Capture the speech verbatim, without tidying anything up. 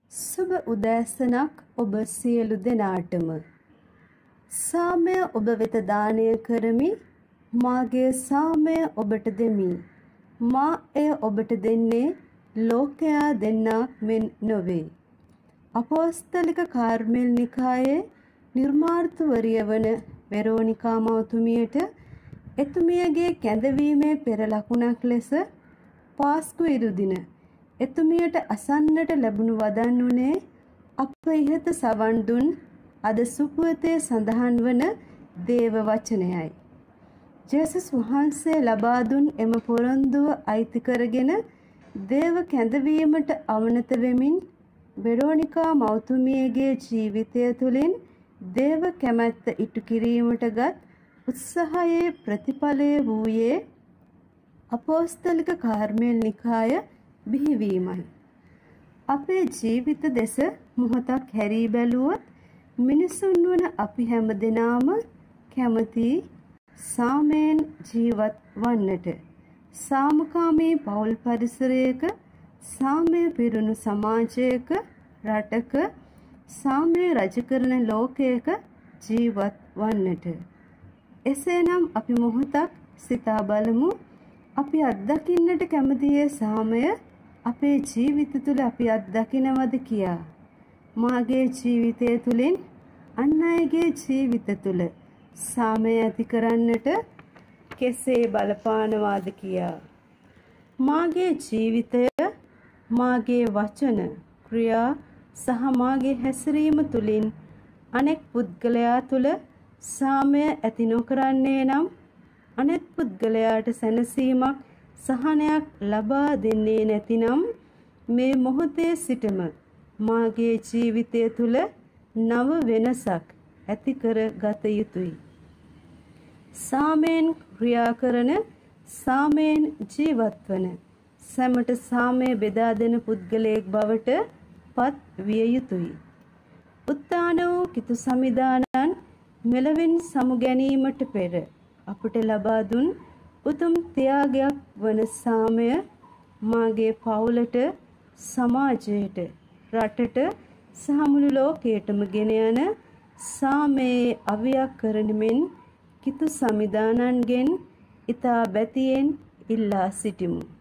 සුබ උදෑසනක් ඔබ සියලු දෙනාටම. සාමය ඔබ වෙත දානය කරමි. මාගේ සාමය ඔබට දෙමි. මා එය ඔබට දෙන්නේ ලෝකයා දෙන්නාක් මෙන් නොවේ. අපෝස්තලික කාර්මෙල් නිකායේ නිර්මාර්ථවරිය වන වෙරෝනිකා මවතුමියට එතුමියගේ කැඳවීමේ පෙර ලකුණක් ලෙස පාස්කු ඉරුදින එතුමියට අසන්නට ලැබුණු වදන් උනේ අප ඉහත සවන් දුන් අද සුපුවතේ සඳහන් වන දේව වචනයයි. ජේසුස් වහන්සේ ලබා දුන් එම පොරොන්දුව අයිති කරගෙන දේව කැඳවීමට අවනත වෙමින් වෙරෝනිකා මවතුමියගේ ජීවිතය තුළින් දේව කැමැත්ත ඉටු කිරීමටගත් උත්සාහයේ ප්‍රතිඵලය වූයේ අපෝස්තලික කාර්මෙල් නිකාය බිහිවීමයි. අපේ ජීවිත දෙස මොහොතක් හැරී බැලුවොත් මිනිසුන් වන අපි හැම දෙනාම කැමති සාමයෙන් ජීවත් වන්නට. සාමකාමී පවුල් පරිසරයක, සාමය පිරුණු සමාජයක, රටක, සාමය රජ කරන ලෝකයක ජීවත් වන්නට. එසේනම් අපි මොහොතක් සිතා බලමු අපි අත්දකින්නට කැමතියේ සාමය අපේ ජීවිත තුළ අපි අත්දකිනවද කියා. මාගේ ජීවිතය තුළින් අන් අයගේ ජීවිත තුළ සාමය ඇති කරන්නට කෙසේ බලපානවාද කියා. මාගේ ජීවිතය මාගේ වචන, ක්‍රියා සහ මාගේ හැසිරීම තුළින් අනෙක් පුද්ගලයා තුළ සාමය ඇති නොකරන්නේ නම් අනෙක් පුද්ගලයාට සැනසීමක් සහනයක් ලබා දෙන්නේ නැතිනම් මේ මොහොතේ සිටම මාගේ ජීවිතය තුළ නව වෙනසක් ඇති කර ගත යුතුයි. සාමයෙන් ක්‍රියා කරන, සාමයෙන් ජීවත් වන, සැමට සාමය බෙදා දෙන පුද්ගලයෙක් බවට පත් විය යුතුයි. උත්තාන වූ කිතු සමිදානන් මෙලවින් සමු ගැනීමට පෙර අපට ලබා දුන් උතුම් ත්‍යාගයක් වන සාමය මාගේ පවුලට, සමාජයට, රටට සහ මුළු ලෝකයටම ගෙන යන සාමයේ අවියක් කරන මෙන් කිතු සමිදානන්ගෙන් ඉතා බැතියෙන් ඉල්ලා සිටිමු.